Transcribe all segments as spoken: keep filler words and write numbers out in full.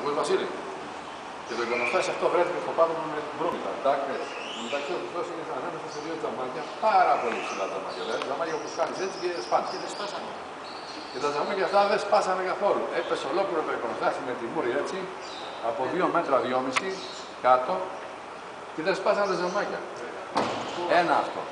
Ακούς Βασίλη. Και το εικονοστάσι αυτό βρέθηκε στο πάτωμα με μπρούμητα. Εντάξει. Μεταξύ ο Χριστός είναι ανάμεσα σε δύο τζαμάκια, πάρα πολύ ψηλά τζαμάκια. Δηλαδή τζαμάκια που κάνεις έτσι και σπάνε. Και δεν σπάσανε. Και τα τζαμάκια αυτά δεν σπάσανε καθόλου. Έπεσε ολόκληρο το εικονοστάσι με τη μούρη έτσι, από δύο μέτρα δυόμισι κάτω και δεν σπάσανε τα τζαμάκια. Ένα αυτό.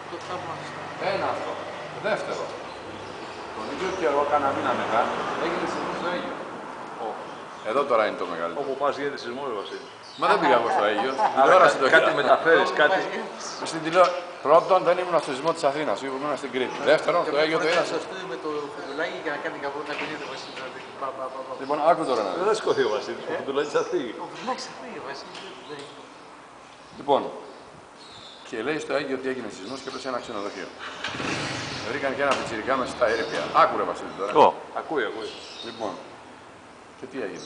Ένα αυτό. Δεύτερο. Τον ίδιο καιρό, κάνα μήνα μετά, έγινε σεισμός στο Αίγυο. Εδώ τώρα είναι το μεγαλύτερο. Όπου πας γίνεται σεισμός, Βασίλη. Μα δεν πήγα εγώ στο Αίγυο. Τηλεόραση το κάτι μεταφέρεις, κάτι. Στην τηλεόραση. Πρώτον, δεν ήμουν στο σεισμό της Αθήνας, ήμουν στην Κρήτη. Δεύτερον, στο Αίγυο το είδα. Με το φουντουλάκι για να κάνει κάπου να κουνείται ο Βασίλης. Λοιπόν, άκου τώρα να δεις. Δεν σκοθεί ο Βασίλης, ο φουντουλάκης θα φύγει. Ο φουντουλάκης θα φύγει, ο Βασίλης. Λοιπόν, και λέει στο Αίγυο ότι έγινε σεισμός και έπεσε ένα ξενοδοχείο. Βρήκαν και ένα πιτσιρικά μέσα στα ερήπια. Άκουρε Βασίλη τώρα. Ω, ακούει, ακούει. Λοιπόν, και τι έγινε.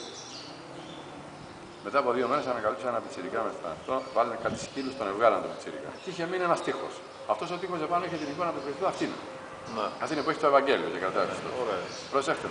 Μετά από δύο μέρες ανακαλύψαν ένα πιτσιρικά μέσα στα αυτό, βάλανε κάτι σκύλους, τον εβγάλαν το πιτσιρικά. Και είχε μείνει ένας τοίχος. Αυτός ο τοίχος επάνω είχε την εικόνα του Χριστού αυτήν. Ναι. Αυτή που έχει το Ευαγγέλιο και κρατάει Χριστός. Προσέχτε.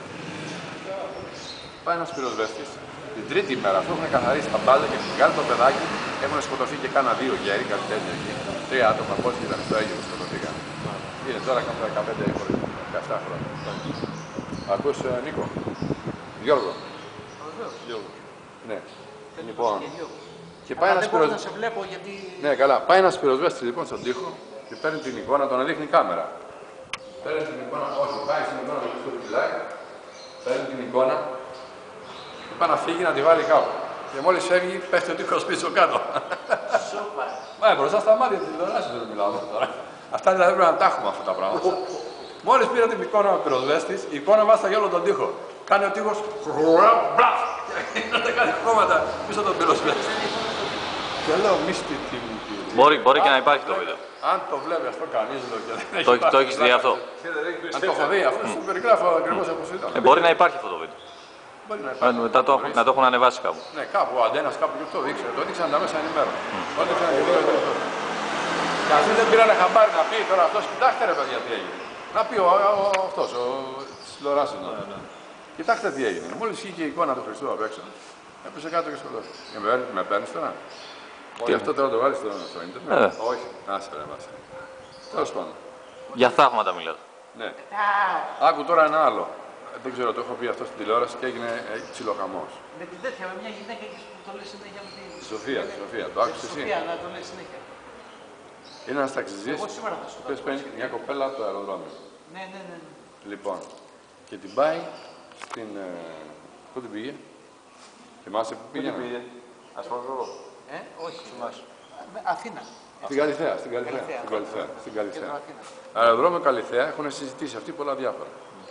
Πάει ένας πυροσβέστης. Την τρίτη μέρα αυτό έχουν καθαρίσει τα μπάλια και έχουν βγάλει το παιδάκι. Έχουν σκοτωθεί και κάνα δύο γέροι, κάτι τέτοιο εκεί. Τρία άτομα, πόσοι ήταν στο Αίγυο που σκοτωθήκαν. Είναι τώρα κάπου δεκαπέντε δεκαεπτά χρόνια. Ακούς Νίκο. Γιώργο. Γιώργο. Ναι. Λοιπόν. Και πάει ένας πυροσβέστης. σε βλέπω γιατί... Ναι, καλά. Πάει ένας πυροσβέστης λοιπόν στον τοίχο και παίρνει την εικόνα, τον δείχνει κάμερα. Παίρνει την εικόνα, όχι, πάει στην εικόνα του Χριστού που φυλάει, παίρνει την εικόνα και πάει να φύγει να τη βάλει κάπου. Και μόλις φεύγει, πέφτει ο τοίχος πίσω κάτω. Σούπα. Μα μπροστά στα μάτια της τηλεοράσης δεν μιλάω τώρα. Αυτά δηλαδή πρέπει να τα έχουμε αυτά τα πράγματα. Μόλις πήρε την εικόνα ο πυροσβέστης, η εικόνα βάσταγε όλο τον τοίχο. Κάνει ο τοίχος. Μπλαφ! Και κάνει χρώματα πίσω τον πυροσβέστη. Και λέω μίστη τι μου κύριε. Μπορεί, μπορεί και να υπάρχει το βίντεο. Αν το βλέπει αυτό κανείς δεν το έχει. Το, το έχεις δει αυτό. Αν το έχω δει αυτό, σου περιγράφω ακριβώς όπως ήταν. Ε, μπορεί να υπάρχει αυτό το βίντεο. Μπορεί να Ε, υπάρχει. μετά το, να το έχουν ανεβάσει κάπου. Ναι, κάπου ο Αντένας κάπου και το δείξε. Το δείξαν τα μέσα ενημέρωση. Το έδειξαν και δύο εταιρείε. Και αυτοί δεν πήραν χαμπάρι να πει τώρα αυτός, κοιτάξτε ρε παιδιά τι έγινε. Να πει ο, ο, ο αυτός, ο της τηλεοράσης. Ναι, ναι. Κοιτάξτε τι έγινε. Μόλις βγήκε η εικόνα του Χριστού απ' έξω, έπεσε κάτω και σκοτώθηκε. Και με, με παίρνεις τώρα. Τι αυτό τώρα το βάλεις στο, στο ίντερνετ. Ε. Όχι. Άσε ρε βάσε. Τέλος πάντων. Για θαύματα μιλάτε. Ναι. Άκου τώρα ένα άλλο. Δεν ξέρω, το έχω πει αυτό στην τηλεόραση και έγινε ψιλοχαμός. Με την τέτοια, με μια γυναίκα που το λέει συνέχεια με την... Τη Σοφία, τη Σοφία. Το άκουσες εσύ. Σοφία, να το λέει συνέχεια. Είναι ένας ταξιζής Εγώ σήμερα θα σου που παίρνει μια κοπέλα από το αεροδρόμιο. Ναι, ναι, ναι. Λοιπόν, και την πάει στην... Ε, πού την πήγε. Θυμάσαι που πήγε. Πού πήγε. Ασφαλώς. Ε, όχι. Αθήνα. Στην Καλιθέα, στην Καλιθέα. Καλιθέα. Στην Καλιθέα. Στην Καλιθέα. Αθήνα. Αεροδρόμιο Καλιθέα έχουν συζητήσει αυτοί πολλά διάφορα.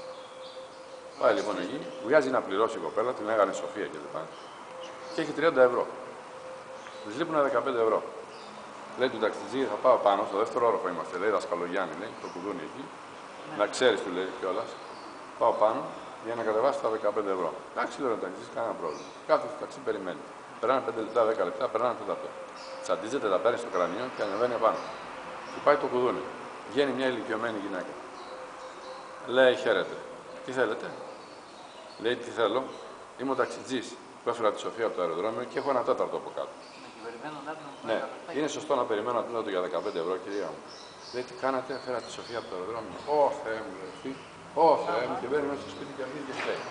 Πάει λοιπόν εκεί, βγάζει να πληρώσει η κοπέλα, την έγανε Σοφία κλπ. Και έχει τριάντα ευρώ. Της λείπουν δεκαπέντε ευρώ. Λέει του ταξιτζή, θα πάω πάνω, στο δεύτερο όροφο είμαστε. Λέει Δασκαλογιάννη, λέει, το κουδούνι εκεί. Ναι. Να ξέρει, του λέει κιόλα. Πάω πάνω για να κατεβάσει τα δεκαπέντε ευρώ. Εντάξει, λέει ο ταξιτζή, κανένα πρόβλημα. Κάθε το ταξί περιμένει. Περνάνε πέντε λεπτά, δέκα λεπτά, περνάνε τέταρτο. Τσαντίζεται, τα παίρνει στο κρανίο και ανεβαίνει απάνω. Του πάει το κουδούνι. Βγαίνει μια ηλικιωμένη γυναίκα. Λέει, χαίρετε. Τι θέλετε. Λέει, τι θέλω. Είμαι ο ταξιτζής που έφερα τη Σοφία από το αεροδρόμιο και έχω ένα τέταρτο από κάτω. Ναι, είναι σωστό να περιμένω ένα τέταρτο για δεκαπέντε ευρώ, κυρία μου. Λέει, τι κάνατε, έφερα τη Σοφία από το αεροδρόμιο. Ω Θεέ μου, λέει, τι. Ω Θεέ μου, και μπαίνει μέσα στο σπίτι και αρχίζει και κλαίει.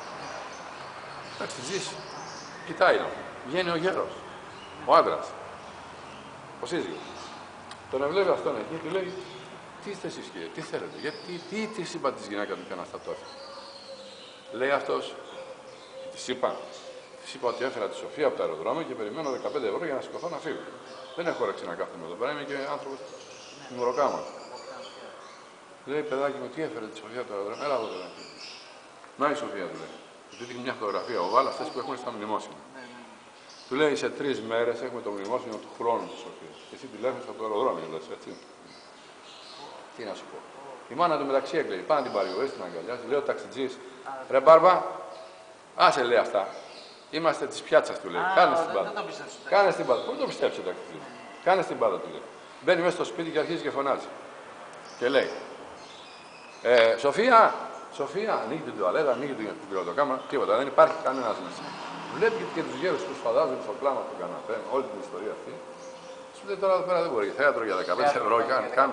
Ταξιτζής, κοιτάει να. Βγαίνει ο γέρος, ο άντρας, ο σύζυγος. Τον ευλέβει αυτόν εκεί και λέει, τι είστε εσείς κύριε, τι θέλετε, γιατί, τι, τι είπα της γυναίκα του και αναστατώθηκε. Λέει αυτός, της είπα, της είπα ότι έφερα τη Σοφία από το αεροδρόμιο και περιμένω δεκαπέντε ευρώ για να σηκωθώ να φύγω. Δεν έχω όρεξη να κάθομαι εδώ πέρα, είμαι και άνθρωπος του μωροκάμα. Λέει, παιδάκι μου, τι έφερε τη Σοφία από το αεροδρόμιο, έλα εδώ παιδάκι. Να η Σοφία του λέει. Του δείχνει μια φωτογραφία, ο Βάλα, αυτές που έχουν στα μνημόσυνα. Του λέει, σε τρεις μέρες έχουμε το μνημόσυνο του χρόνου της Σοφίας. Και εσύ τη λες από το αεροδρόμιο, λες, έτσι. Τι να σου πω. Η μάνα του μεταξύ έκλαιγε. Πάνε την παρηγορήσει, την αγκαλιάζει. Λέει ο ταξιτζής, ρε Μπάρμπα, άσε λέει αυτά. Είμαστε τη πιάτσα του λέει. Κάνε την πάντα. Κάνε την πάντα. Πού το πιστέψει ο ταξιτζής. Κάνε την πάντα του λέει. Μπαίνει μέσα στο σπίτι και αρχίζει και φωνάζει. Και λέει, ε, Σοφία, Σοφία, ανοίγει την τουαλέτα, ανοίγει την κρεβατοκάμαρα, τίποτα. Δεν υπάρχει κανένα μέσα. βλέπει και τους γέρους που σφαδάζουν στο πλάνο του καναπέ, όλη την ιστορία αυτή. Σου λέει τώρα εδώ πέρα δεν μπορεί, θέατρο για δεκαπέντε ευρώ, κάνει.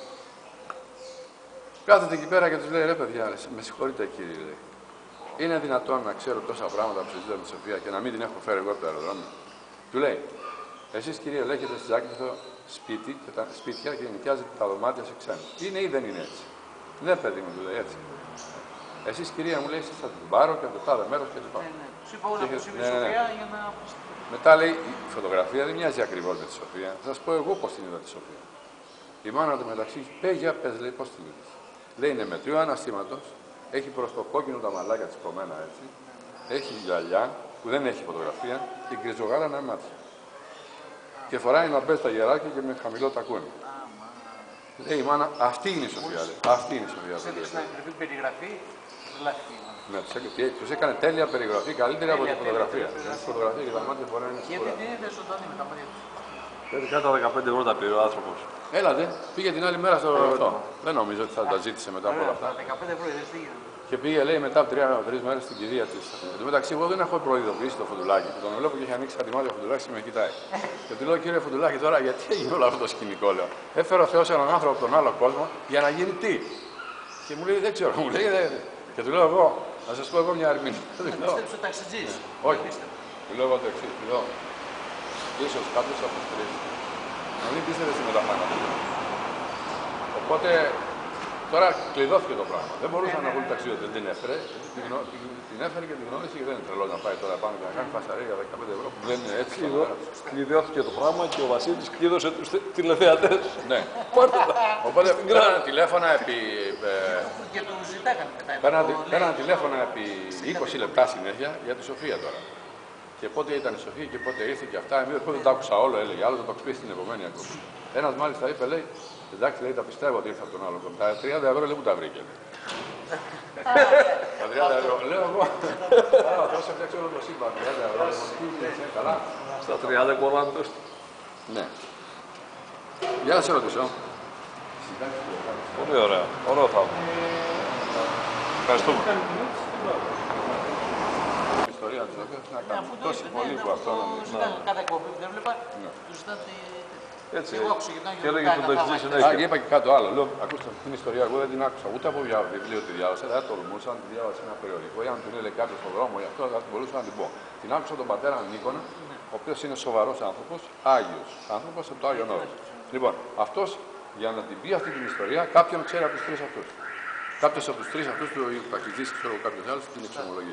Κάθεται εκεί πέρα και τους λέει: ρε παιδιά, με συγχωρείτε κύριε, λέει. Είναι δυνατόν να ξέρω τόσα πράγματα που συζητάμε τη Σοφία και να μην την έχω φέρει εγώ από το αεροδρόμιο? Του λέει: εσείς κύριε, λέγετε στη Ζάκυνθο σπίτι και τα σπίτια και νοικιάζετε τα δωμάτια σε ξένους. Είναι ή δεν είναι έτσι? Ναι, παιδί μου, του λέει έτσι. Εσείς κυρία μου, λέει, εσείς θα την πάρω και από το τάδε μέρος και λοιπά. Ναι, ναι. Σου είπα όλα που σου είπε η ναι, ναι, ναι. Σοφία για να. Μετά λέει: η φωτογραφία δεν μοιάζει ακριβώς με τη Σοφία. Θα σας πω εγώ πώς την είδα τη Σοφία. Η μάνα του μεταξύ, πέ για πες, λέει, πώς την είδες? Λέει: είναι μετρίου αναστήματος, έχει προς το κόκκινο τα μαλάκια της κομμένα έτσι, έχει γυαλιά που δεν έχει φωτογραφία και γκριζογάλανα μάτια. Και φοράει να μπες τα γεράκια και με χαμηλό τακούνι. Λέει η μάνα, αυτή είναι η Σοφία. Λέει. Αυτή είναι η Σοφία. Σε έδειξε να ακριβή περιγραφή, τρελάθηκε. Ναι, τους έκανε τέλεια περιγραφή, καλύτερη από τη φωτογραφία. Τη φωτογραφία και τα μάτια φοράει να Γιατί δεν είναι ζωντανή με τα μάτια του. Κάτω τα δεκαπέντε ευρώ τα πήρε ο άνθρωπος. Έλατε, πήγε την άλλη μέρα στο αυτό. Δεν νομίζω ότι θα τα ζήτησε μετά από όλα αυτά. δεκαπέντε ευρώ, δεν στήγε. Και πήγε, λέει, μετά από τρει μέρες στην κηδεία τη. Εν τω μεταξύ, εγώ δεν έχω προειδοποιήσει το Φουντουλάκι. Και τον βλέπω και έχει ανοίξει τα μάτια ο Φουντουλάκης και με κοιτάει. Και του λέω: κύριε Φουντουλάκη, τώρα γιατί έγινε όλο αυτό το σκηνικό, λέω. Έφερε ο Θεός έναν άνθρωπο από τον άλλο κόσμο για να γίνει τι? Και μου λέει: δεν ξέρω, μου λέει. Δε... Και του λέω: εγώ, να σας πω εγώ μια ερμηνεία. Να πιστέψει ο ταξιτζής. Όχι. Του λέω εγώ το εξής. Του λέω: ίσως κάποιος από τους τρεις να μην πίστευε στη μεταφάνεια. Οπότε. Τώρα κλειδώθηκε το πράγμα. Δεν μπορούσαν να βγουν ταξιδιώτε. Δεν την έφερε. Την, γνω... την έφερε και την γνώρισε και δεν είναι τρελό να πάει τώρα πάνω και να κάνει φασαρία για δεκαπέντε ευρώ που δεν είναι έτσι. Κλειδώθηκε το πράγμα και ο Βασίλης κλείδωσε τους τηλεθεατές. Ναι. Οπότε πέρανε τηλέφωνα επί. Και του ζητάγανε μετά. Πέρανε τηλέφωνα επί είκοσι λεπτά συνέχεια για τη Σοφία τώρα. Και πότε ήταν η Σοφία και πότε ήρθε και αυτά. Εμείς δεν τα άκουσα όλο, έλεγε. Άλλο θα το πει στην επόμενη ακόμη. Ένας μάλιστα είπε, λέει, εντάξει, λέει, τα πιστεύω ότι ήρθε από τον άλλο. Τα τριάντα ευρώ λέει που τα βρήκε. Τα τριάντα ευρώ. Λέω εγώ. Άρα θα σε φτιάξω όλο το σύμπαν. τριάντα ευρώ. Καλά. Στα τριάντα κολλάμε το. Ναι. Για να σε ρωτήσω. Πολύ ωραία. Ωραίο θαύμα. Ευχαριστούμε. Η ιστορία της οποίας να κάνει τόσο πολύ που αυτό να Κατά εκπομπή που δεν βλέπα, του ζητάτε. Έτσι. Εγώ άκουσα και Και έλεγε στον ταξιτζή Α, συνέχεια. και είπα και κάτι άλλο. Λέω, ακούστε αυτή την ιστορία, εγώ δεν την άκουσα ούτε από βιβλίο τη διάβασα. Δεν τολμούσα να τη διάβασα ένα περιοδικό ή αν την έλεγε κάποιο στον δρόμο, γι' αυτό θα μπορούσα να την πω. Την άκουσα τον πατέρα Νίκονα, ο οποίο είναι σοβαρό άνθρωπο, άγιο άνθρωπο από το Άγιο Όρος. Λοιπόν, αυτό για να την πει αυτή την ιστορία, κάποιον ξέρει από του τρει αυτού. Κάποιο από του τρει αυτού, του ταξιτζή, ξέρω κάποιο άλλο, την εξομολογεί.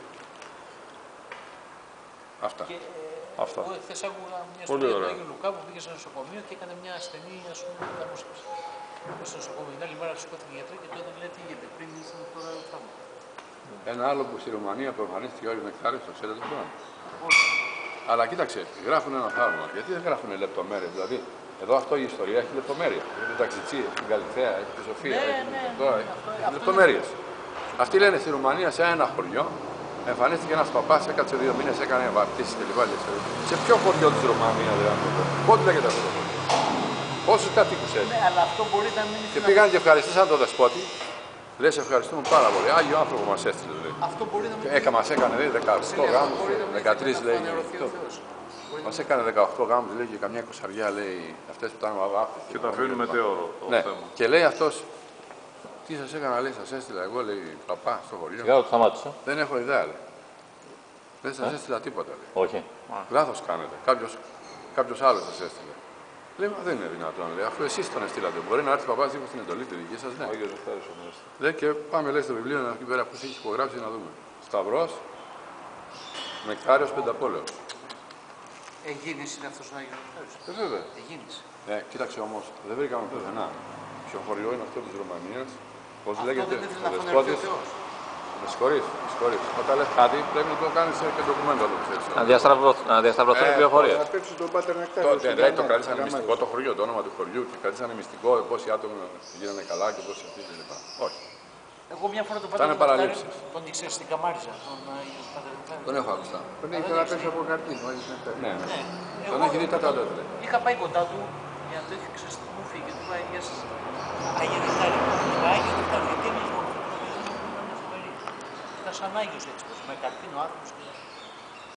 Αυτά. Και, ε, Αυτά. Εγώ χθες άκουγα μια Πολύ ιστορία του ωραία. Άγιου Λουκά που πήγε σε νοσοκομείο και έκανε μια ασθενή, ας πούμε, μεταμόσχευση. Πήγε στο νοσοκομείο. Την άλλη μέρα του σηκώθηκε η γιατρή και τότε λέει τι γίνεται. Πριν ήσουν τώρα θαύμα. Ένα άλλο που στη Ρουμανία που εμφανίστηκε ο Άγιος Νεκτάριος, το ξέρετε αυτό. Αλλά κοίταξε, γράφουν ένα θαύμα. Γιατί δεν γράφουν λεπτομέρειες. Δηλαδή, εδώ αυτό η ιστορία έχει λεπτομέρεια. Έχει τον ταξιτσί, έχει την Καλυθέα, έχει τη Σοφία, Ναι, έχει ναι, αυτό, ναι, έχει αυτό- έχει αυτό λεπτομέρειες. Αυτοί λένε στη Ρουμανία σε ένα χωριό εμφανίστηκε ένας παπάς, έκατσε δύο μήνες, έκανε βαπτίσεις κλπ. Σε ποιο χωριό της Ρουμανία δηλαδή. Πότε λέγεται αυτό το χωριό. Πόσους κατοίκους έχει. Ναι, αλλά αυτό μπορεί να μην Και πήγαν και ευχαριστήσαν τον δεσπότη. Λέει, σε ευχαριστούμε πάρα πολύ. Άγιο άνθρωπο μας έστειλε. Λέει. Αυτό μπορεί να μην Έκα μας έκανε λέει, δεκαοκτώ γάμους, μπορεί να μην δεκατρείς λέει. φανερωθεί ο αυτό. Θεός. Μας έκανε δεκαοκτώ γάμους λέει, και καμιά εικοσαριά λέει αυτές που ήταν βάφτες. Και τα αφήνουν μετέωρο το Ναι, θέμα. και λέει αυτός, τι σας έκανα λέει, σας έστειλα εγώ λέει παπά στο χωριό. Σιγά το σταμάτησα. Δεν έχω ιδέα λέει. Δεν σας έστειλα τίποτα λέει. Όχι. Λάθος κάνετε. Κάποιος, κάποιος άλλος σας έστειλε. Λέει, μα δεν είναι δυνατόν λέει, αφού εσείς τον έστειλατε. Μπορεί να έρθει παπάς δίχως την εντολή τη δική σας. Ναι. Άγιος Νεκτάριος ο Νέστης. Λέει και πάμε λέει στο βιβλίο εκεί πέρα που έχει υπογράψει να δούμε. Σταυρός, Νεκτάριος Πενταπόλεως. Εγίνης είναι αυτός ο Άγιος Νεκτάριος. Ε, βέβαια. Εγίνης. Ε, κοίταξε όμως, δεν βρήκαμε πουθενά. Ποιο χωριό είναι αυτό της Ρουμανίας, πώς Αυτό λέγεται, δεν ήθελε ο να φανερωθεί ο δεσπότης. Θεός. Με συγχωρείς, με συγχωρείς. Όταν λες κάτι πρέπει να το κάνεις και ντοκουμέντο να το ξέρεις. Να, διαστραυρωθ- να διασταυρωθούν οι Ε, πληροφορίες. Θα παίξει τον Πάτερ Νεκτάριο. Τότε δηλαδή το κρατήσανε μυστικό το χωριό, το όνομα του χωριού και κρατήσανε μυστικό πόσοι άτομα γίνανε καλά και πόσοι αυτοί κλπ. Όχι. Εγώ μια φορά τον Ήταν Πάτερ Νεκτάριο παραλήψεις. τον ήξερε στην Καμάριζα. Τον Άγιο Πάτερ Νεκτάριο. Τον έχω ακουστά. Τον έχει τώρα πέσει από καρτίνο. ο Άγιος Νεκτάριος. Ναι, ναι. Ναι. Τον Εγώ έχει δει τότε τότε. είχα πάει κοντά του για να το είχε ξέρει μου φύγει και του είπα γεια σας. Άγιο Νεκτάριο. Είπα Άγιο Νεκτάριο γιατί εμείς μόνο. Ήταν φοβερή. Ήταν σαν Άγιος έτσι πως με καρτίνο άνθρωπος.